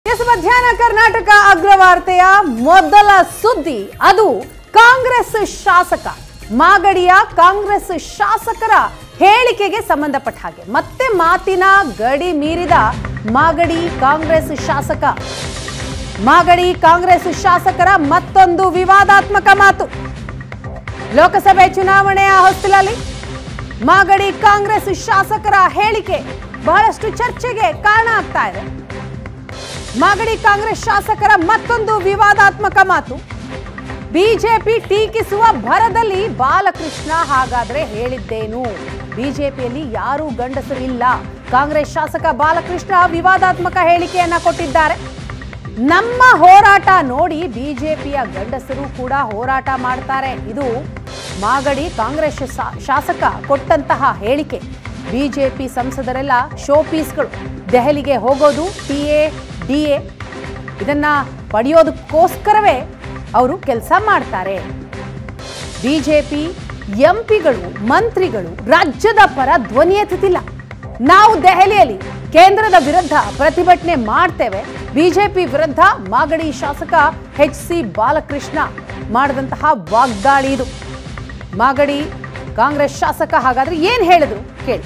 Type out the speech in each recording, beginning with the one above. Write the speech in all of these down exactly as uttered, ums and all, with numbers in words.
S ಮಧ್ಯಾಹ್ನ ಕರ್ನಾಟಕ ಅಗ್ರವಾರ್ತೆಯ ಮೊದಲ ಸುದ್ದಿ ಅದು ಕಾಂಗ್ರೆಸ್ ಶಾಸಕ ಮಾಗಡಿಯ ಕಾಂಗ್ರೆಸ್ ಶಾಸಕರ ಹೇಳಿಕೆಗೆ ಸಂಬಂಧಪಟ್ಟ ಹಾಗೆ ಮತ್ತೆ ಮಾತಿನ ಗಡಿ ಮೀರಿದ ಮಾಗಡಿ ಕಾಂಗ್ರೆಸ್ ಶಾಸಕ ಮಾಗಡಿ ಕಾಂಗ್ರೆಸ್ ಶಾಸಕರ ಮತ್ತೊಂದು ವಿವಾದಾತ್ಮಕ ಮಾತು ಲೋಕಸಭೆ ಚುನಾವಣೆಯ ಹೊಸ್ತಿಲಲ್ಲಿ ಮಾಗಡಿ ಕಾಂಗ್ರೆಸ್ ಶಾಸಕರ ಹೇಳಿಕೆ ಬಹಳಷ್ಟು ಚರ್ಚೆಗೆ ಕಾರಣ ಆಗ್ತಾ ಇದೆ। ಮಾಗಡಿ ಕಾಂಗ್ರೆಸ್ ಶಾಸಕರ ಮತ್ತೊಂದು ವಿವಾದಾತ್ಮಕ ಮಾತು ಬಿಜೆಪಿ ಟೀಕಿಸುವ ಭರದಲ್ಲಿ ಬಾಲಕೃಷ್ಣ ಹಾಗಾದ್ರೆ ಹೇಳಿದ್ದೇನು ಬಿಜೆಪಿಯಲ್ಲಿ ಯಾರೂ ಗಂಡಸರು ಇಲ್ಲ ಕಾಂಗ್ರೆಸ್ ಶಾಸಕ ಬಾಲಕೃಷ್ಣ ವಿವಾದಾತ್ಮಕ ಹೇಳಿಕೆಯನ್ನ ಕೊಟ್ಟಿದ್ದಾರೆ। ನಮ್ಮ ಹೋರಾಟ ನೋಡಿ ಬಿಜೆಪಿಯ ಗಂಡಸರು ಕೂಡ ಹೋರಾಟ ಮಾಡ್ತಾರೆ ಇದು ಮಾಗಡಿ ಕಾಂಗ್ರೆಸ್ ಶಾಸಕ ಕೊಟ್ಟಂತಹ ಹೇಳಿಕೆ। ಬಿಜೆಪಿ ಸಂಸದರೆಲ್ಲ ಶೋ ಪೀಸ್ಗಳು ದೆಹಲಿಗೆ ಹೋಗೋದು ಟಿಎ ಡಿಎ ಇದನ್ನ ಪಡೆಯೋದಕ್ಕೋಸ್ಕರವೇ ಅವರು ಕೆಲಸ ಮಾಡ್ತಾರೆ। ಬಿಜೆಪಿ ಎಂಪಿಗಳು ಮಂತ್ರಿಗಳು ರಾಜ್ಯದ ಪರ ಧ್ವನಿ ಎತ್ತುತ್ತಿಲ್ಲ। ನಾವು ದೆಹಲಿಯಲ್ಲಿ ಕೇಂದ್ರದ ವಿರುದ್ಧ ಪ್ರತಿಭಟನೆ ಮಾಡ್ತೇವೆ ಬಿಜೆಪಿ ವಿರುದ್ಧ ಮಾಗಡಿ ಶಾಸಕ ಎಚ್ ಸಿ ಬಾಲಕೃಷ್ಣ ಮಾಡಿದಂತಹ ವಾಗ್ದಾಳಿ ಇದು। ಮಾಗಡಿ ಕಾಂಗ್ರೆಸ್ ಶಾಸಕ ಹಾಗಾದ್ರೆ ಏನ್ ಹೇಳಿದ್ರು ಕೇಳಿ।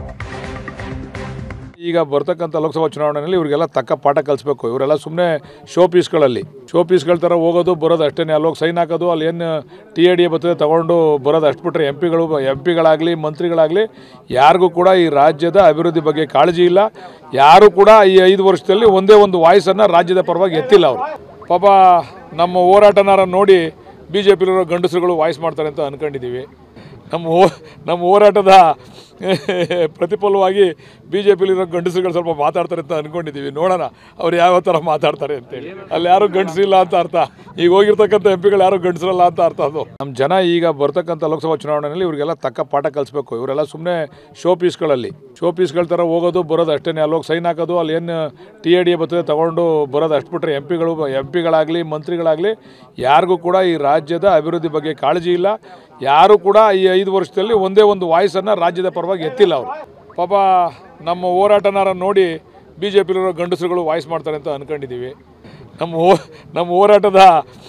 ಈಗ ಬರ್ತಕ್ಕಂಥ ಲೋಕಸಭಾ ಚುನಾವಣೆಯಲ್ಲಿ ಇವರಿಗೆಲ್ಲ ತಕ್ಕ ಪಾಠ ಕಲಿಸ್ಬೇಕು। ಇವರೆಲ್ಲ ಸುಮ್ಮನೆ ಶೋ ಪೀಸ್ಗಳಲ್ಲಿ ಶೋ ಪೀಸ್ಗಳ ಥರ ಹೋಗೋದು ಬರೋದು ಅಷ್ಟೇ, ಅಲ್ಲೋಗಿ ಸೈನ್ ಹಾಕೋದು ಅಲ್ಲಿ ಏನು ಟಿ ಎ ಡಿ ಎ ಬರ್ತದೆ ತೊಗೊಂಡು ಬರೋದು ಅಷ್ಟು ಬಿಟ್ಟರೆ ಎಂ ಪಿಗಳು ಎಂ ಪಿಗಳಾಗಲಿ ಮಂತ್ರಿಗಳಾಗಲಿ ಯಾರಿಗೂ ಕೂಡ ಈ ರಾಜ್ಯದ ಅಭಿವೃದ್ಧಿ ಬಗ್ಗೆ ಕಾಳಜಿ ಇಲ್ಲ। ಯಾರೂ ಕೂಡ ಈ ಐದು ವರ್ಷದಲ್ಲಿ ಒಂದೇ ಒಂದು ವಾಯ್ಸನ್ನು ರಾಜ್ಯದ ಪರವಾಗಿ ಎತ್ತಿಲ್ಲ ಅವರು। ಪಾಪ ನಮ್ಮ ಹೋರಾಟನಾರ ನೋಡಿ ಬಿ ಜೆ ಪಿಲಿರೋ ಗಂಡಸರುಗಳು ವಾಯ್ಸ್ ಮಾಡ್ತಾರೆ ಅಂತ ಅಂದ್ಕೊಂಡಿದ್ದೀವಿ। ನಮ್ಮ ಹೋ ನಮ್ಮ ಹೋರಾಟದ ಪ್ರತಿಫಲವಾಗಿ ಬಿ ಜೆ ಪಿಲಿರೋ ಗಂಡಸರುಗಳು ಸ್ವಲ್ಪ ಮಾತಾಡ್ತಾರೆ ಅಂತ ಅಂದ್ಕೊಂಡಿದ್ದೀವಿ। ನೋಡೋಣ ಅವ್ರು ಯಾವ ಥರ ಮಾತಾಡ್ತಾರೆ ಅಂತೇಳಿ। ಅಲ್ಲಿ ಯಾರೂ ಗಂಡಸಿಲ್ಲ ಅಂತ ಅರ್ಥ, ಈಗ ಹೋಗಿರ್ತಕ್ಕಂಥ ಎಂ ಪಿಗಳು ಯಾರೂ ಗಂಡಸರಲ್ಲ ಅಂತ ಅರ್ಥ ಅದು। ನಮ್ಮ ಜನ ಈಗ ಬರ್ತಕ್ಕಂಥ ಲೋಕಸಭಾ ಚುನಾವಣೆಯಲ್ಲಿ ಇವರಿಗೆಲ್ಲ ತಕ್ಕ ಪಾಠ ಕಲಿಸ್ಬೇಕು। ಇವರೆಲ್ಲ ಸುಮ್ಮನೆ ಶೋ ಪೀಸ್ಗಳಲ್ಲಿ ಶೋ ಪೀಸ್ಗಳ ಥರ ಹೋಗೋದು ಬರೋದು ಅಷ್ಟೇ, ಅಲ್ಲೋಗಿ ಸೈನ್ ಹಾಕೋದು ಅಲ್ಲಿ ಏನು ಟಿ ಎ ಡಿ ಎ ಬರ್ತದೆ ತೊಗೊಂಡು ಬರೋದು ಅಷ್ಟು ಬಿಟ್ಟರೆ ಎಂ ಪಿಗಳು ಎಂ ಪಿಗಳಾಗಲಿ ಮಂತ್ರಿಗಳಾಗಲಿ ಯಾರಿಗೂ ಕೂಡ ಈ ರಾಜ್ಯದ ಅಭಿವೃದ್ಧಿ ಬಗ್ಗೆ ಕಾಳಜಿ ಇಲ್ಲ। ಯಾರೂ ಕೂಡ ಈ ಐದು ವರ್ಷದಲ್ಲಿ ಒಂದೇ ಒಂದು ವಾಯ್ಸನ್ನು ರಾಜ್ಯದ ಪರವಾಗಿ ಎತ್ತಿಲ್ಲ ಅವರು। ಪಾಪ ನಮ್ಮ ಹೋರಾಟನಾರ ನೋಡಿ ಬಿ ಜೆ ಪಿಲಿರೋ ಗಂಡಸರುಗಳು ವಾಯ್ಸ್ ಮಾಡ್ತಾರೆ ಅಂತ ಅಂದ್ಕೊಂಡಿದ್ದೀವಿ। ನಮ್ಮ ಹೋ ನಮ್ಮ ಹೋರಾಟದ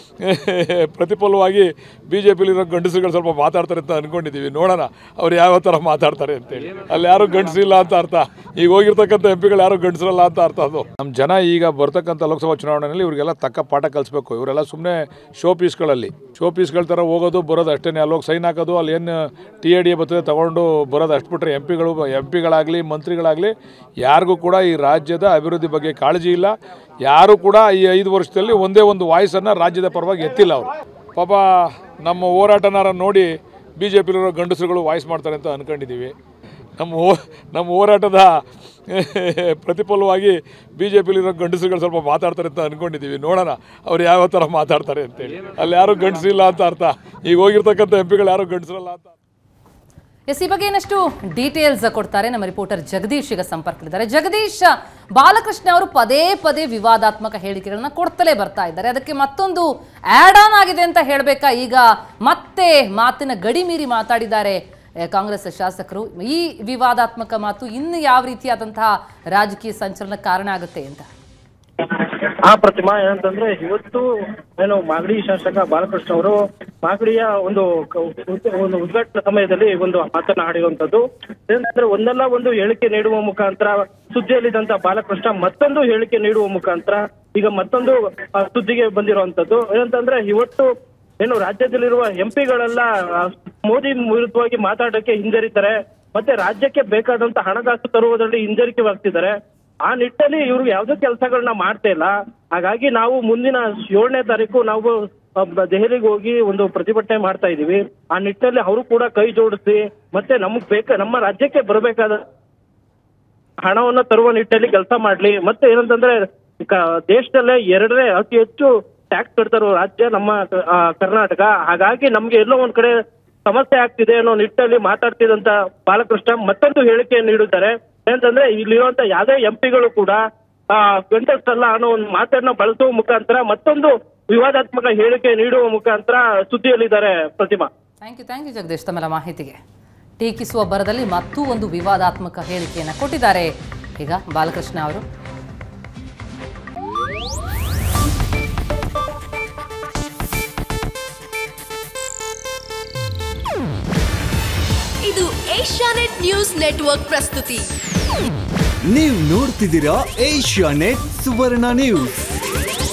ಪ್ರತಿಫಲವಾಗಿ ಬಿ ಜೆ ಪಿಲಿರೋ ಗಂಡಸರುಗಳು ಸ್ವಲ್ಪ ಮಾತಾಡ್ತಾರೆ ಅಂತ ಅಂದ್ಕೊಂಡಿದ್ದೀವಿ। ನೋಡೋಣ ಅವ್ರು ಯಾವ ಥರ ಮಾತಾಡ್ತಾರೆ ಅಂತೇಳಿ। ಅಲ್ಲಿ ಯಾರೂ ಗಂಡಸಿಲ್ಲ ಅಂತ ಅರ್ಥ, ಈಗ ಹೋಗಿರ್ತಕ್ಕಂಥ ಎಂ ಪಿಗಳು ಯಾರೂ ಗಂಡಸರಲ್ಲ ಅಂತ ಅರ್ಥ ಅದು। ನಮ್ಮ ಜನ ಈಗ ಬರ್ತಕ್ಕಂಥ ಲೋಕಸಭಾ ಚುನಾವಣೆಯಲ್ಲಿ ಇವರಿಗೆಲ್ಲ ತಕ್ಕ ಪಾಠ ಕಲಿಸ್ಬೇಕು। ಇವರೆಲ್ಲ ಸುಮ್ಮನೆ ಶೋ ಪೀಸ್ಗಳಲ್ಲಿ ಶೋ ಪೀಸ್ಗಳ ಥರ ಹೋಗೋದು ಬರೋದು ಅಷ್ಟೇ, ಅಲ್ಲೋಗಿ ಸೈನ್ ಹಾಕೋದು ಅಲ್ಲಿ ಏನು ಟಿ ಎ ಡಿ ಎ ಬರ್ತದೆ ತೊಗೊಂಡು ಬರೋದು ಅಷ್ಟು ಬಿಟ್ಟರೆ ಎಂ ಪಿಗಳು ಎಂ ಪಿಗಳಾಗಲಿ ಮಂತ್ರಿಗಳಾಗಲಿ ಯಾರಿಗೂ ಕೂಡ ಈ ರಾಜ್ಯದ ಅಭಿವೃದ್ಧಿ ಬಗ್ಗೆ ಕಾಳಜಿ ಇಲ್ಲ। ಯಾರೂ ಕೂಡ ಈ ಐದು ವರ್ಷದಲ್ಲಿ ಒಂದೇ ಒಂದು ವಾಯ್ಸನ್ನು ರಾಜ್ಯದ ಪರವಾಗಿ ಎತ್ತಿಲ್ಲ ಅವರು। ಪಾಪ ನಮ್ಮ ಹೋರಾಟನಾರ ನೋಡಿ ಬಿ ಜೆ ಪಿಲಿರೋ ಗಂಡಸರುಗಳು ವಾಯ್ಸ್ ಮಾಡ್ತಾರೆ ಅಂತ ಅಂದ್ಕೊಂಡಿದ್ದೀವಿ। ನಮ್ಮ ಹೋ ನಮ್ಮ ಹೋರಾಟದ ಪ್ರತಿಫಲವಾಗಿ ಬಿ ಜೆ ಪಿಲಿರೋ ಗಂಡಸರುಗಳು ಸ್ವಲ್ಪ ಮಾತಾಡ್ತಾರೆ ಅಂತ ಅಂದ್ಕೊಂಡಿದ್ದೀವಿ। ನೋಡೋಣ ಅವ್ರು ಯಾವ ಥರ ಮಾತಾಡ್ತಾರೆ ಅಂತೇಳಿ। ಅಲ್ಲಿ ಯಾರೂ ಗಂಡಸಿಲ್ಲ ಅಂತ ಅರ್ಥ, ಈಗ ಹೋಗಿರ್ತಕ್ಕಂಥ ಎಂ ಪಿಗಳು ಯಾರೂ ಗಂಡಸರಲ್ಲ ಅಂತ। ಎಸ್ ಈ ಬಗ್ಗೆ ಇನ್ನಷ್ಟು ಡೀಟೇಲ್ಸ್ ಕೊಡ್ತಾರೆ ನಮ್ಮ ರಿಪೋರ್ಟರ್ ಜಗದೀಶ್ ಈಗ ಸಂಪರ್ಕದಲ್ಲಿದ್ದಾರೆ। ಜಗದೀಶ್, ಬಾಲಕೃಷ್ಣ ಅವರು ಪದೇ ಪದೇ ವಿವಾದಾತ್ಮಕ ಹೇಳಿಕೆಗಳನ್ನ ಕೊಡ್ತಲೇ ಬರ್ತಾ ಇದ್ದಾರೆ, ಅದಕ್ಕೆ ಮತ್ತೊಂದು ಆಡ್ ಆನ್ ಆಗಿದೆ ಅಂತ ಹೇಳಬೇಕಾ? ಈಗ ಮತ್ತೆ ಮಾತಿನ ಗಡಿ ಮೀರಿ ಮಾತಾಡಿದ್ದಾರೆ ಕಾಂಗ್ರೆಸ್ ಶಾಸಕರು। ಈ ವಿವಾದಾತ್ಮಕ ಮಾತು ಇನ್ನು ಯಾವ ರೀತಿಯಾದಂತಹ ರಾಜಕೀಯ ಸಂಚಲನ ಕಾರಣ ಆಗುತ್ತೆ ಅಂತ? ಆ ಪ್ರತಿಮಾ ಏನಂತಂದ್ರೆ ಇವತ್ತು ಏನು ಮಾಗಡಿ ಶಾಸಕ ಬಾಲಕೃಷ್ಣ ಅವರು ಮಾಗಡಿಯ ಒಂದು ಒಂದು ಉದ್ಘಾಟನಾ ಸಮಯದಲ್ಲಿ ಒಂದು ಮಾತನ್ನ ಆಡಿರುವಂತದ್ದು ಏನಂತಂದ್ರೆ ಒಂದಲ್ಲ ಒಂದು ಹೇಳಿಕೆ ನೀಡುವ ಮುಖಾಂತರ ಸುದ್ದಿಯಲ್ಲಿದ್ದಂತ ಬಾಲಕೃಷ್ಣ ಮತ್ತೊಂದು ಹೇಳಿಕೆ ನೀಡುವ ಮುಖಾಂತರ ಈಗ ಮತ್ತೊಂದು ಸುದ್ದಿಗೆ ಬಂದಿರುವಂತದ್ದು ಏನಂತಂದ್ರೆ ಇವತ್ತು ಏನು ರಾಜ್ಯದಲ್ಲಿರುವ ಎಂ ಪಿಗಳೆಲ್ಲ ಮೋದಿ ವಿರುದ್ಧವಾಗಿ ಮಾತಾಡಕ್ಕೆ ಹಿಂಜರಿತಾರೆ, ಮತ್ತೆ ರಾಜ್ಯಕ್ಕೆ ಬೇಕಾದಂತ ಹಣಕಾಸು ತರುವುದರಲ್ಲಿ ಹಿಂಜರಿಕೆವಾಗ್ತಿದ್ದಾರೆ। ಆ ನಿಟ್ಟಲ್ಲಿ ಇವ್ರು ಯಾವುದೇ ಕೆಲಸಗಳನ್ನ ಮಾಡ್ತಾ ಇಲ್ಲ। ಹಾಗಾಗಿ ನಾವು ಮುಂದಿನ ಏಳನೇ ತಾರೀಕು ನಾವು ದೆಹಲಿಗೆ ಹೋಗಿ ಒಂದು ಪ್ರತಿಭಟನೆ ಮಾಡ್ತಾ ಇದೀವಿ। ಆ ನಿಟ್ಟಲ್ಲಿ ಅವರು ಕೂಡ ಕೈ ಜೋಡಿಸಿ ಮತ್ತೆ ನಮಗ್ ಬೇಕ ನಮ್ಮ ರಾಜ್ಯಕ್ಕೆ ಬರಬೇಕಾದ ಹಣವನ್ನ ತರುವ ನಿಟ್ಟಲ್ಲಿ ಕೆಲಸ ಮಾಡ್ಲಿ। ಮತ್ತೆ ಏನಂತಂದ್ರೆ ದೇಶದಲ್ಲೇ ಎರಡನೇ ಅತಿ ಹೆಚ್ಚು ಟ್ಯಾಕ್ಸ್ ಕಟ್ತಾರೋ ರಾಜ್ಯ ನಮ್ಮ ಕರ್ನಾಟಕ। ಹಾಗಾಗಿ ನಮ್ಗೆ ಎಲ್ಲೋ ಒಂದ್ ಕಡೆ ಸಮಸ್ಯೆ ಆಗ್ತಿದೆ ಅನ್ನೋ ನಿಟ್ಟಲ್ಲಿ ಮಾತಾಡ್ತಿದಂತ ಬಾಲಕೃಷ್ಣ ಮತ್ತೊಂದು ಹೇಳಿಕೆ ನೀಡುತ್ತಾರೆ ಏನಂತಂದ್ರೆ ಇಲ್ಲಿರುವಂತ ಯಾವುದೇ ಎಂ ಪಿಗಳು ಕೂಡ ಆ ಗಂಡಸಲ್ಲ ಅನ್ನೋ ಒಂದು ಮಾತನ್ನ ಬಳಸುವ ಮುಖಾಂತರ ಮತ್ತೊಂದು ವಿವಾದಾತ್ಮಕ ಹೇಳಿಕೆ ನೀಡುವ ಮುಖಾಂತರ ಸುದ್ದಿಯಲ್ಲಿದ್ದಾರೆ Pratima. Thank you thank you Jagadish ತಮ್ಮೆಲ್ಲ ಮಾಹಿತಿಗೆ। ಟೀಕಿಸುವ ಬರದಲ್ಲಿ ಮತ್ತೂ ಒಂದು ವಿವಾದಾತ್ಮಕ ಹೇಳಿಕೆಯನ್ನು ಕೊಟ್ಟಿದ್ದಾರೆ ಈಗ ಬಾಲಕೃಷ್ಣ ಅವರು। ಇದು ಏಷ್ಯಾನೆಟ್ ನ್ಯೂಸ್ ನೆಟ್ವರ್ಕ್ ಪ್ರಸ್ತುತಿ. ನೀವು ನೋಡ್ತಿದ್ದೀರಾ ಏಷ್ಯಾನೆಟ್ ಸುವರ್ಣ ನ್ಯೂಸ್.